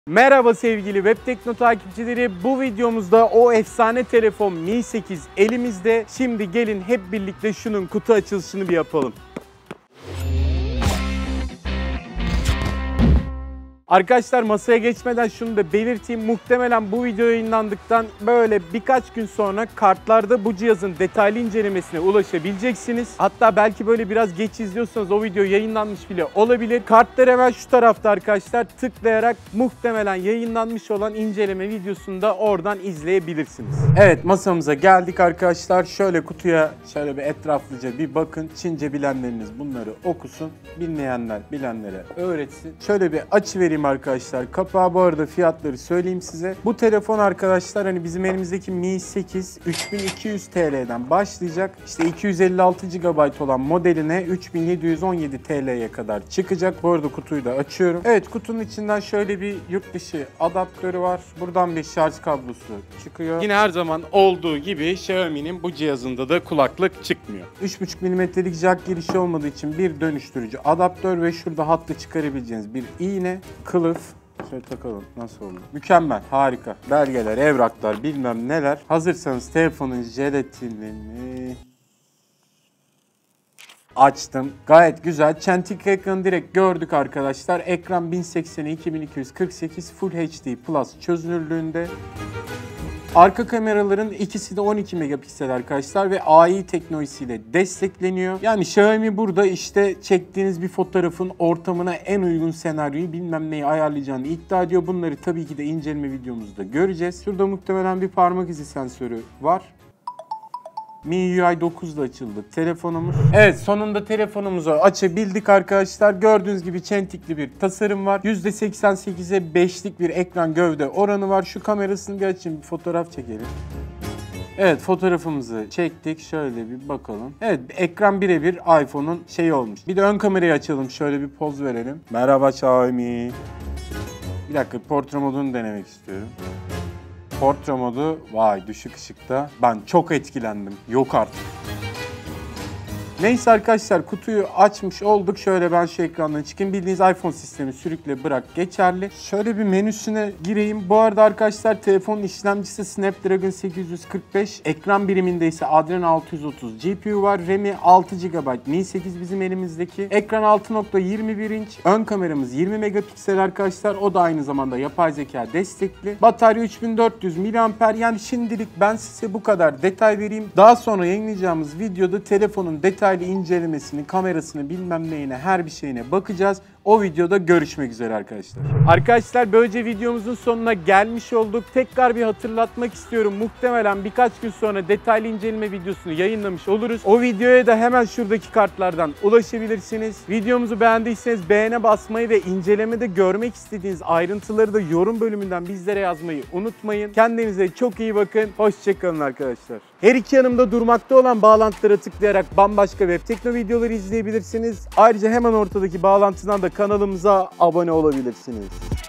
Merhaba sevgili Web Tekno takipçileri. Bu videomuzda o efsane telefon Mi 8 elimizde. Şimdi gelin hep birlikte şunun kutu açılışını bir yapalım. Arkadaşlar masaya geçmeden şunu da belirteyim. Muhtemelen bu video yayınlandıktan böyle birkaç gün sonra kartlarda bu cihazın detaylı incelemesine ulaşabileceksiniz. Hatta belki böyle biraz geç izliyorsanız o video yayınlanmış bile olabilir. Kartlar hemen şu tarafta arkadaşlar, tıklayarak muhtemelen yayınlanmış olan inceleme videosunu da oradan izleyebilirsiniz. Evet, masamıza geldik arkadaşlar. Şöyle kutuya şöyle bir etraflıca bir bakın. Çince bilenleriniz bunları okusun. Bilmeyenler bilenlere öğretsin. Şöyle bir açıvereyim arkadaşlar. Kapağı, bu arada fiyatları söyleyeyim size. Bu telefon arkadaşlar hani bizim elimizdeki Mi 8 3200 TL'den başlayacak. İşte 256 GB olan modeline 3717 TL'ye kadar çıkacak. Bu arada kutuyu da açıyorum. Evet, kutunun içinden şöyle bir yurt dışı adaptörü var. Buradan bir şarj kablosu çıkıyor. Yine her zaman olduğu gibi Xiaomi'nin bu cihazında da kulaklık çıkmıyor. 3.5 mm'lik jack girişi olmadığı için bir dönüştürücü adaptör ve şurada hattı çıkarabileceğiniz bir iğne, kılıf. Şöyle takalım, nasıl oldu? Mükemmel, harika. Belgeler, evraklar, bilmem neler. Hazırsanız telefonun jelatinini açtım. Gayet güzel. Çentik ekranı direkt gördük arkadaşlar. Ekran 1080'e 2248 Full HD Plus çözünürlüğünde. Arka kameraların ikisi de 12 megapiksel arkadaşlar ve AI teknolojisiyle destekleniyor. Yani Xiaomi burada işte çektiğiniz bir fotoğrafın ortamına en uygun senaryoyu bilmem neyi ayarlayacağını iddia ediyor. Bunları tabii ki de inceleme videomuzda göreceğiz. Şurada muhtemelen bir parmak izi sensörü var. MIUI 9 ile açıldı telefonumuz. Evet, sonunda telefonumuzu açabildik arkadaşlar. Gördüğünüz gibi çentikli bir tasarım var. %88'e 5'lik bir ekran gövde oranı var. Şu kamerasını bir açayım, bir fotoğraf çekelim. Evet, fotoğrafımızı çektik. Şöyle bir bakalım. Evet, ekran birebir iPhone'un şeyi olmuş. Bir de ön kamerayı açalım. Şöyle bir poz verelim. Merhaba Xiaomi. Bir dakika, portre modunu denemek istiyorum. Portre modu, vay düşük ışıkta. Ben çok etkilendim. Yok artık. Neyse arkadaşlar, kutuyu açmış olduk. Şöyle ben şu ekrandan çıkayım. Bildiğiniz iPhone sistemi sürükle bırak geçerli. Şöyle bir menüsüne gireyim. Bu arada arkadaşlar telefonun işlemcisi Snapdragon 845. Ekran biriminde ise Adreno 630 GPU var. RAM'i 6 GB. Mi 8 bizim elimizdeki. Ekran 6.21 inç. Ön kameramız 20 megapiksel arkadaşlar. O da aynı zamanda yapay zeka destekli. Batarya 3400 mAh. Yani şimdilik ben size bu kadar detay vereyim. Daha sonra yayınlayacağımız videoda telefonun detaylı incelemesini, kamerasını, bilmem neyine, her bir şeyine bakacağız. O videoda görüşmek üzere arkadaşlar. Arkadaşlar böylece videomuzun sonuna gelmiş olduk. Tekrar bir hatırlatmak istiyorum. Muhtemelen birkaç gün sonra detaylı inceleme videosunu yayınlamış oluruz. O videoya da hemen şuradaki kartlardan ulaşabilirsiniz. Videomuzu beğendiyseniz beğene basmayı ve incelemede görmek istediğiniz ayrıntıları da yorum bölümünden bizlere yazmayı unutmayın. Kendinize çok iyi bakın. Hoşçakalın arkadaşlar. Her iki yanımda durmakta olan bağlantılara tıklayarak bambaşka Web Tekno videoları izleyebilirsiniz. Ayrıca hemen ortadaki bağlantıdan da kanalımıza abone olabilirsiniz.